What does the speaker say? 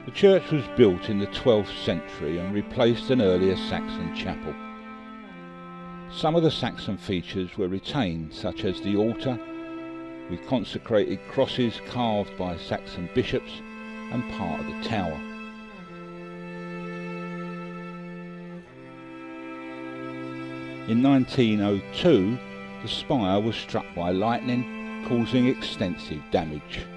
The church was built in the 12th century and replaced an earlier Saxon chapel. Some of the Saxon features were retained, such as the altar, with consecrated crosses carved by Saxon bishops, and part of the tower. In 1902, the spire was struck by lightning, causing extensive damage.